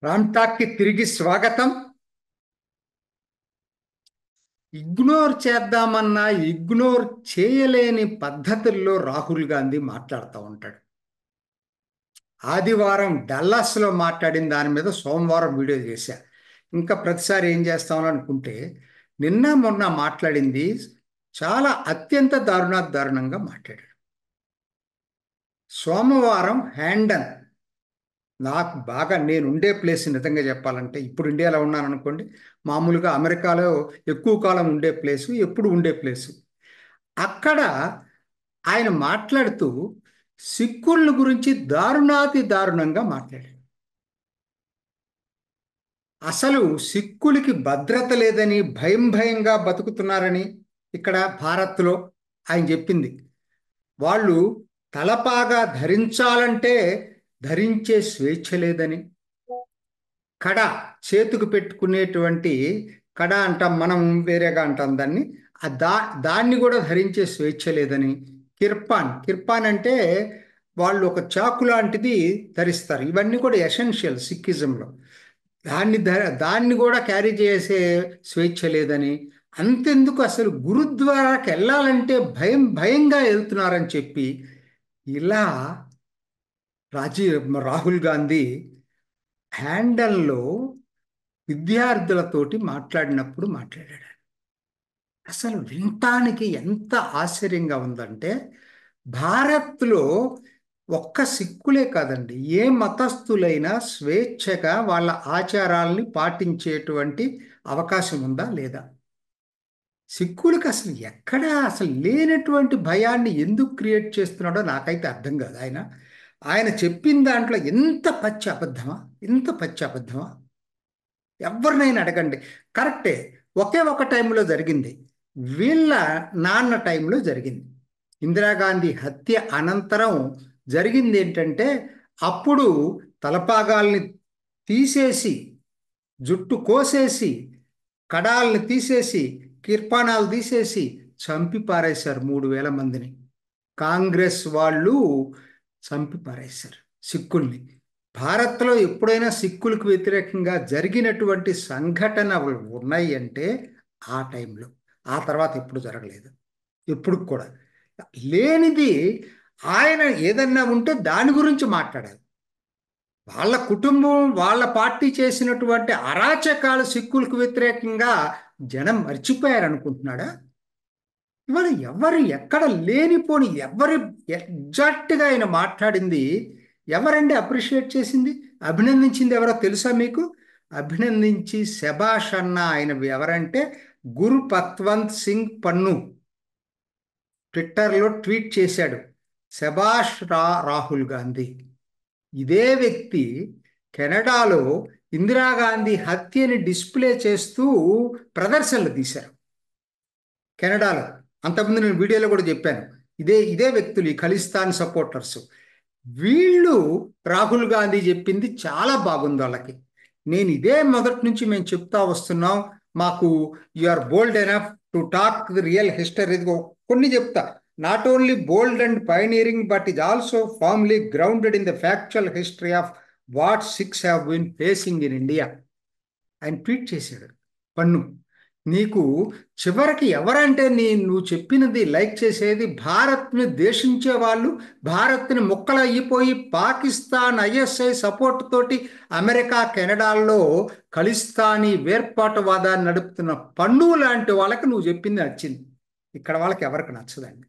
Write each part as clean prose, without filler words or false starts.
రామ్టాక్కి తిరిగి స్వాగతం. ఇగ్నోర్ చేద్దామన్నా ఇగ్నోర్ చేయలేని పద్ధతుల్లో రాహుల్ గాంధీ మాట్లాడుతూ ఉంటాడు. ఆదివారం డల్లాస్లో మాట్లాడిన దాని మీద సోమవారం వీడియో చేశా. ఇంకా ప్రతిసారి ఏం చేస్తామని అనుకుంటే, నిన్న మొన్న మాట్లాడింది చాలా అత్యంత దారుణంగా మాట్లాడాడు. సోమవారం హ్యాండన్, నాకు బాగా నేను ఉండే ప్లేస్ నిజంగా చెప్పాలంటే, ఇప్పుడు ఇండియాలో ఉన్నాను అనుకోండి, మామూలుగా అమెరికాలో ఎక్కువ కాలం ఉండే ప్లేసు, ఎప్పుడు ఉండే ప్లేసు. అక్కడ ఆయన మాట్లాడుతూ సిక్కుల గురించి దారుణాతి దారుణంగా మాట్లాడాడు. అసలు సిక్కులకి భద్రత లేదని, భయంగా బతుకుతున్నారని ఇక్కడ భారత్లో ఆయన చెప్పింది. వాళ్ళు తలపాగా ధరించాలంటే ధరించే స్వేచ్ఛ లేదని, కడ చేతుకు పెట్టుకునేటువంటి కడ అంటాం మనం, వేరేగా అంటాం దాన్ని. దాన్ని కూడా ధరించే స్వేచ్ఛ లేదని, కిర్పాన్ అంటే వాళ్ళు ఒక చాకు లాంటిది ధరిస్తారు. ఇవన్నీ కూడా ఎసెన్షియల్ సిక్కిజంలో. దాన్ని కూడా క్యారీ చేసే స్వేచ్ఛ లేదని, అంతెందుకు అసలు గురుద్వారాకి వెళ్ళాలంటే భయంగా వెళ్తున్నారని చెప్పి ఇలా రాహుల్ గాంధీ హ్యాండల్లో విద్యార్థులతోటి మాట్లాడినప్పుడు మాట్లాడాడు. అసలు వినటానికి ఎంత ఆశ్చర్యంగా ఉందంటే, భారత్లో ఒక్క సిక్కులే కాదండి, ఏ మతస్థులైనా స్వేచ్ఛగా వాళ్ళ ఆచారాల్ని పాటించేటువంటి అవకాశం ఉందా లేదా? సిక్కులకు అసలు ఎక్కడా అసలు లేనటువంటి భయాన్ని ఎందుకు క్రియేట్ చేస్తున్నాడో నాకైతే అర్థం కాదు. ఆయన చెప్పిన దాంట్లో ఎంత పచ్చి అబద్ధమా, ఎంత పచ్చి అబద్ధమా! ఎవరినైనా అడగండి, కరెక్టే. ఒకే ఒక టైంలో జరిగింది, వీళ్ళ నాన్న టైంలో జరిగింది. ఇందిరాగాంధీ హత్య అనంతరం జరిగింది ఏంటంటే, అప్పుడు తలపాగాల్ని తీసేసి, జుట్టు కోసేసి, కడాల్ని తీసేసి, కిర్పానాలు తీసేసి చంపి పారేశారు 3,000 మందిని. కాంగ్రెస్ వాళ్ళు చంపి పారేశారు సిక్కుల్ని. భారత్లో ఎప్పుడైనా సిక్కులకు వ్యతిరేకంగా జరిగినటువంటి సంఘటనలు ఉన్నాయి అంటే ఆ టైంలో, ఆ తర్వాత ఎప్పుడు జరగలేదు, ఎప్పుడు కూడా లేనిది. ఆయన ఏదన్నా ఉంటే దాని గురించి మాట్లాడాలి. వాళ్ళ కుటుంబం, వాళ్ళ పార్టీ చేసినటువంటి అరాచకాలు సిక్కులకు వ్యతిరేకంగా జనం మర్చిపోయారనుకుంటున్నాడా? ఇవాళ ఎవరు ఎక్కడ లేనిపోని ఎగ్జాక్ట్గా ఆయన మాట్లాడింది ఎవరండి అప్రిషియేట్ చేసింది, అభినందించింది ఎవరో తెలుసా మీకు? అభినందించి శబాష్ అన్న ఆయన ఎవరంటే గురు పత్వంత్ సింగ్ పన్ను ట్విట్టర్లో ట్వీట్ చేశాడు, శబాష్ రాహుల్ గాంధీ. ఇదే వ్యక్తి కెనడాలో ఇందిరాగాంధీ హత్యని డిస్ప్లే చేస్తూ ప్రదర్శనలు తీశారు కెనడాలో. అంతకుముందు నేను వీడియోలో కూడా చెప్పాను. ఇదే వ్యక్తులు, ఈ ఖలిస్తాన్ సపోర్టర్స్. వీళ్ళు రాహుల్ గాంధీ చెప్పింది చాలా బాగుంది వాళ్ళకి. నేను ఇదే మొదటి నుంచి మేము చెప్తా వస్తున్నాం, మాకు you are bold enough to talk the real history. కొన్ని చెప్తా, not only bold and pioneering but is also firmly grounded in the factual history of what Sikhs have been facing in India. ఆయన ట్వీట్ చేశాడు. పన్ను, నీకు చివరికి ఎవరంటే నువ్వు చెప్పినది like చేసేది భారత్ని ద్వేషించే వాళ్ళు, భారత్ని ముక్కలు అయిపోయి పాకిస్తాన్ ఐఎస్ఐ సపోర్ట్ తోటి అమెరికా కెనడాల్లో ఖలిస్తానీ వేర్పాటువాదాన్ని నడుపుతున్న పన్ను లాంటి వాళ్ళకి నువ్వు చెప్పింది నచ్చింది. ఇక్కడ వాళ్ళకి ఎవరికి నచ్చదండి.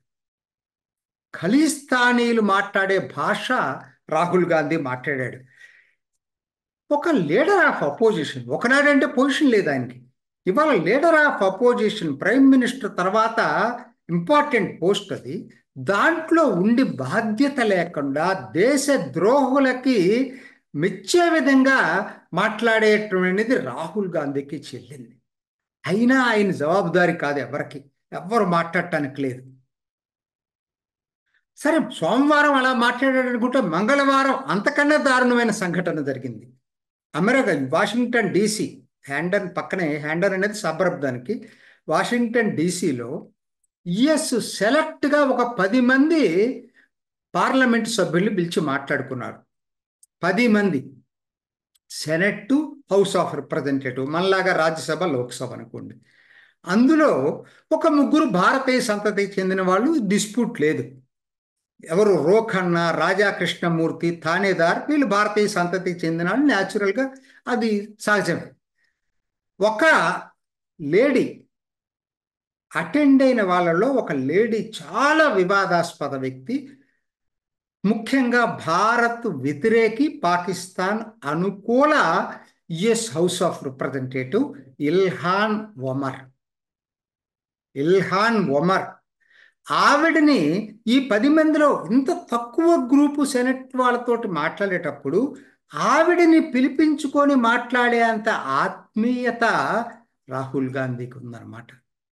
ఖలిస్తానీలు మాట్లాడే భాష రాహుల్ గాంధీ మాట్లాడాడు. ఒక లీడర్ ఆఫ్ అపోజిషన్, ఒకనాడంటే పొజిషన్ లేదు ఆయనకి, ఇవాళ leader of opposition, prime minister తర్వాత ఇంపార్టెంట్ పోస్ట్ అది. దాంట్లో ఉండి బాధ్యత లేకుండా దేశ ద్రోహులకి మెచ్చే విధంగా మాట్లాడేటువంటిది రాహుల్ గాంధీకి చెల్లింది. అయినా ఆయన జవాబుదారీ కాదు, ఎవ్వరు మాట్లాడటానికి లేదు. సరే, సోమవారం అలా మాట్లాడాడు అనుకుంటే, మంగళవారం అంతకన్నా దారుణమైన సంఘటన జరిగింది. అమెరికా వాషింగ్టన్ డీసీ, హ్యాండన్ పక్కనే, హ్యాండన్ అనేది సబర్బ్ దానికి, వాషింగ్టన్ డీసీలో యుఎస్ సెలెక్ట్గా ఒక 10 మంది పార్లమెంట్ సభ్యుల్ని పిలిచి మాట్లాడుకున్నారు. 10 మంది. Senate to house of representative, మనలాగా రాజ్యసభ లోక్సభ అనుకోండి. అందులో ఒక ముగ్గురు భారతీయ సంతతికి చెందిన వాళ్ళు, డిస్ప్యూట్ లేదు. ఎవరు? రోఖన్న, రాజా కృష్ణమూర్తి, థానేదార్, వీళ్ళు భారతీయ సంతతికి చెందిన వాళ్ళు. న్యాచురల్గా అది సహజం. ఒక లేడీ అటెండ్ అయిన వాళ్ళలో ఒక లేడీ చాలా వివాదాస్పద వ్యక్తి, ముఖ్యంగా భారత్ వ్యతిరేకి, పాకిస్తాన్ అనుకూల US house of representative Ilhan Omar. Ilhan Omar ఆవిడని ఈ 10 మందిలో ఇంత తక్కువ గ్రూపు సెనెట్ వాళ్ళతోటి మాట్లాడేటప్పుడు ఆవిడని పిలిపించుకొని మాట్లాడే అంత ఆత్మీయత రాహుల్ గాంధీకి ఉందన్నమాట.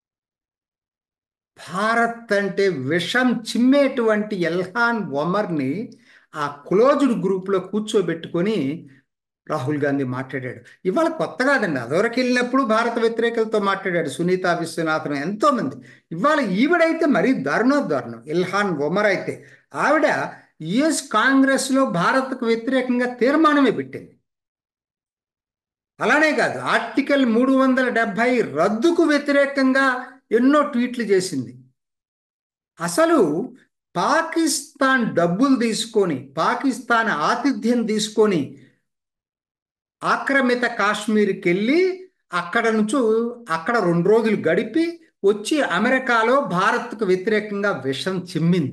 భారత్ అంటే విషం చిమ్మేటువంటి ఇల్హాన్ ఒమర్ని ఆ క్లోజ్డ్ గ్రూప్లో కూర్చోబెట్టుకొని రాహుల్ గాంధీ మాట్లాడాడు. ఇవాళ కొత్త కాదండి, అదొరకు వెళ్ళినప్పుడు భారత వ్యతిరేకులతో మాట్లాడాడు. సునీత విశ్వనాథన్, ఎంతో మంది. ఇవాళ ఈవిడైతే మరీ దారుణం. ఇల్హాన్ ఒమర్ అయితే ఆవిడ యుఎస్ కాంగ్రెస్లో భారత్కు వ్యతిరేకంగా తీర్మానమే పెట్టింది. అలానే కాదు, ఆర్టికల్ 370 రద్దుకు వ్యతిరేకంగా ఎన్నో ట్వీట్లు చేసింది. అసలు పాకిస్తాన్ డబ్బులు తీసుకొని, పాకిస్తాన్ ఆతిథ్యం తీసుకొని ఆక్రమిత కాశ్మీర్కి వెళ్ళి అక్కడ అక్కడ 2 రోజులు గడిపి వచ్చి అమెరికాలో భారత్కు వ్యతిరేకంగా విషం చిమ్మింది.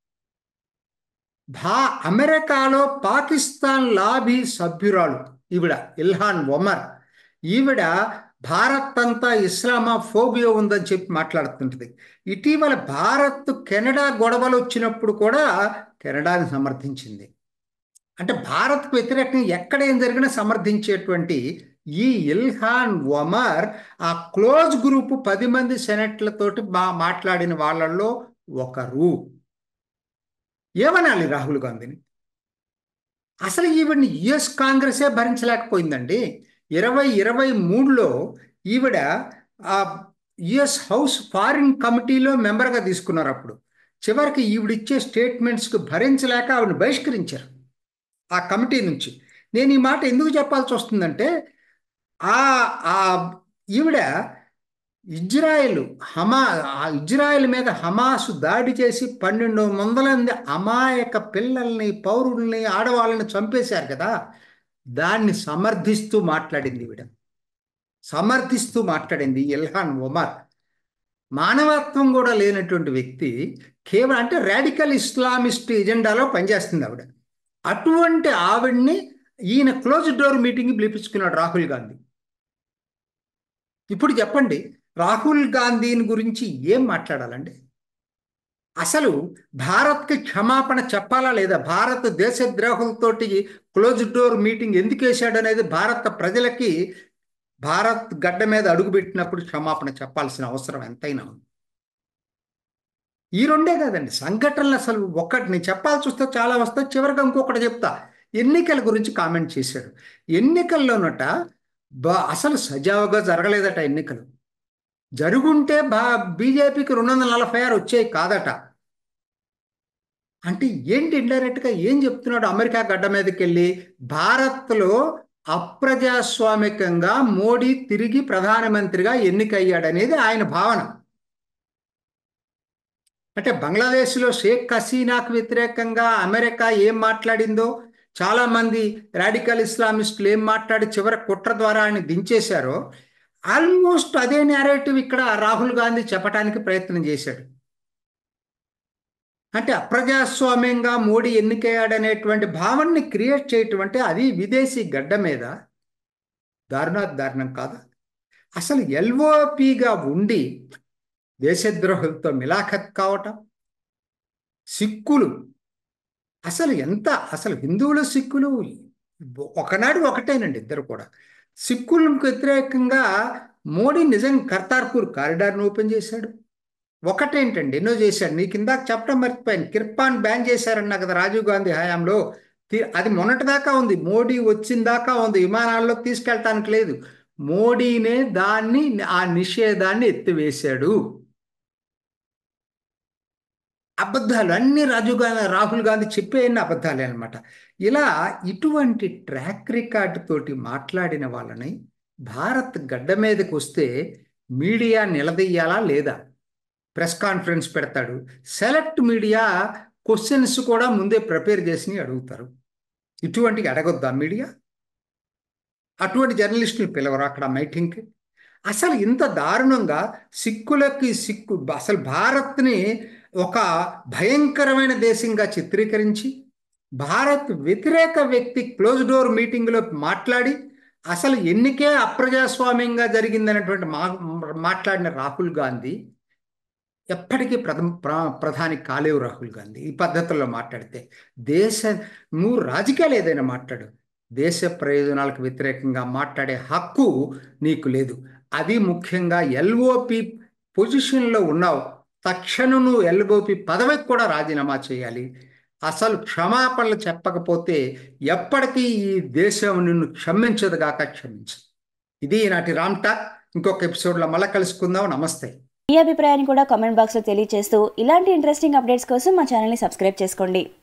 అమెరికాలో పాకిస్తాన్ లాబీ సభ్యురాలు ఈవిడ ఇల్హాన్ ఒమర్. ఈవిడ భారత్ అంతా ఇస్లామోఫోబియా ఉందని చెప్పి మాట్లాడుతుంటుంది. ఇటీవల భారత్ కెనడా గొడవలు వచ్చినప్పుడు కూడా కెనడాని సమర్థించింది. అంటే భారత్కు వ్యతిరేకంగా ఎక్కడ ఏం జరిగినా సమర్థించేటువంటి ఈ ఇల్హాన్ ఒమర్ ఆ క్లోజ్ గ్రూపు 10 మంది సెనెట్లతోటి మాట్లాడిన వాళ్ళల్లో ఒకరు. ఏమనాలి రాహుల్ గాంధీని? అసలు ఈవిడ్ని యుఎస్ కాంగ్రెసే భరించలేకపోయిందండి. 2023లో ఈవిడ ఆ యుఎస్ హౌస్ ఫారిన్ కమిటీలో మెంబర్గా తీసుకున్నారు. అప్పుడు చివరికి ఈవిడిచ్చే స్టేట్మెంట్స్కి భరించలేక ఆవిడని బహిష్కరించారు ఆ కమిటీ నుంచి. నేను ఈ మాట ఎందుకు చెప్పాల్సి వస్తుందంటే, ఆ ఆ ఈవిడ ఇజ్రాయెల్ మీద హమాస్ దాడి చేసి 1200 మంది అమాయక పిల్లల్ని, పౌరుల్ని, ఆడవాళ్ళని చంపేశారు కదా. దాన్ని సమర్థిస్తూ మాట్లాడింది ఇల్హాన్ ఒమర్. మానవత్వం కూడా లేనటువంటి వ్యక్తి, కేవలం అంటే రాడికల్ ఇస్లామిస్ట్ ఎజెండాలో పనిచేస్తుంది ఆవిడ. అటువంటి ఆవిడ్ని ఈయన క్లోజ్ డోర్ మీటింగ్ పిలిపించుకున్నాడు రాహుల్ గాంధీ. ఇప్పుడు చెప్పండి, రాహుల్ గాంధీని గురించి ఏం మాట్లాడాలండి? అసలు భారత్కి క్షమాపణ చెప్పాలా లేదా? భారత దేశద్రోహులతోటి క్లోజ్ డోర్ మీటింగ్ ఎందుకు వేశాడు అనేది భారత ప్రజలకి భారత్ గడ్డ మీద అడుగుపెట్టినప్పుడు క్షమాపణ చెప్పాల్సిన అవసరం ఎంతైనా ఉంది. ఈ రెండే కాదండి సంఘటనలు. అసలు నేను చెప్పాల్సి వస్తే చాలా వస్తే, చివరిగా ఇంకొకటి చెప్తా. ఎన్నికల గురించి కామెంట్ చేశాడు. ఎన్నికల్లోనట అసలు సజావుగా జరగలేదట ఎన్నికలు. జరుగుంటే బీజేపీకి 246 వచ్చాయి కాదట. అంటే ఏంటి? ఇండైరెక్ట్గా ఏం చెప్తున్నాడు? అమెరికా గడ్డ మీదకి వెళ్ళి భారత్లో అప్రజాస్వామికంగా మోడీ తిరిగి ప్రధానమంత్రిగా ఎన్నికయ్యాడనేది ఆయన భావన. అంటే బంగ్లాదేశ్లో షేక్ హసీనాకు వ్యతిరేకంగా అమెరికా ఏం మాట్లాడిందో, చాలామంది రాడికల్ ఇస్లామిస్టులు ఏం మాట్లాడి చివరి కుట్ర ద్వారా ఆయన దించేశారో, ఆల్మోస్ట్ అదే నేరేటివ్ ఇక్కడ రాహుల్ గాంధీ చెప్పడానికి ప్రయత్నం చేశాడు. అంటే అప్రజాస్వామ్యంగా మోడీ ఎన్నికయ్యాడనేటువంటి భావనని క్రియేట్ చేయటం అంటే అది విదేశీ గడ్డ మీద దారుణం కాదా? అసలు ఎల్ఓపిగా ఉండి దేశద్రోహులతో మిలాఖత్ కావటం, సిక్కులు అసలు హిందువులు సిక్కులు ఒకనాడు ఒకటేనండి, ఇద్దరు కూడా. సిక్కులకు వ్యతిరేకంగా మోడీ నిజంగా కర్తార్పూర్ కారిడార్ను ఓపెన్ చేశాడు. ఒకటేంటండి, ఎన్నో చేశాడు. నీకు ఇందాక చెప్పడం మర్చిపోయాను, కిర్పాన్ బ్యాన్ చేశారన్నా కదా రాజీవ్ గాంధీ హయాంలో. అది మొన్నటిదాకా ఉంది, మోడీ వచ్చిన దాకా ఉంది. విమానాల్లోకి తీసుకెళ్ళటానికి లేదు. మోడీనే ఆ నిషేధాన్ని ఎత్తివేశాడు. అబద్ధాలు అన్ని రాహుల్ గాంధీ చెప్పేయన్ని అబద్ధాలే అనమాట. ఇలా ఇటువంటి ట్రాక్ రికార్డ్ తోటి మాట్లాడిన వాళ్ళని భారత్ గడ్డ మీదకి వస్తే మీడియా నిలదీయాలా లేదా? ప్రెస్ కాన్ఫరెన్స్ పెడతాడు. సెలెక్ట్ మీడియా క్వశ్చన్స్ కూడా ముందే ప్రిపేర్ చేసి అడుగుతారు. ఇటువంటి అడగొద్దా మీడియా? అటువంటి జర్నలిస్టులు పిలవరు అక్కడ మైటింగ్కి. అసలు ఇంత దారుణంగా సిక్కు అసలు భారత్ని ఒక భయంకరమైన దేశంగా చిత్రీకరించి భారత్ వ్యతిరేక వ్యక్తి క్లోజ్ డోర్ మీటింగ్లో మాట్లాడి అసలు ఎన్నికే అప్రజాస్వామ్యంగా జరిగిందనేటువంటి మాట్లాడిన రాహుల్ గాంధీ ఎప్పటికీ ప్రధాని కాలేవు. రాహుల్ గాంధీ ఈ పద్ధతుల్లో మాట్లాడితే దేశ నువ్వు రాజకీయాలు ఏదైనా మాట్లాడు, దేశ ప్రయోజనాలకు వ్యతిరేకంగా మాట్లాడే హక్కు నీకు లేదు. అది ముఖ్యంగా ఎల్ఓపి పొజిషన్లో ఉన్నావు, తక్షణం నువ్వు ఎల్ఓపి పదవికి కూడా రాజీనామా చేయాలి. అసలు క్షమాపణలు చెప్పకపోతే ఎప్పటికీ ఈ దేశం నిన్ను క్షమించదుగాక క్షమించు. ఇది ఈనాటి రామ్ టాక్. ఇంకొక ఎపిసోడ్లో మళ్ళీ కలుసుకుందాం. నమస్తే. మీ అభిప్రాయాన్ని కూడా కామెంట్ బాక్స్లో తెలియజేస్తూ ఇలాంటి ఇంట్రెస్టింగ్ అప్డేట్స్ కోసం మా ఛానల్ని సబ్స్క్రైబ్ చేసుకోండి.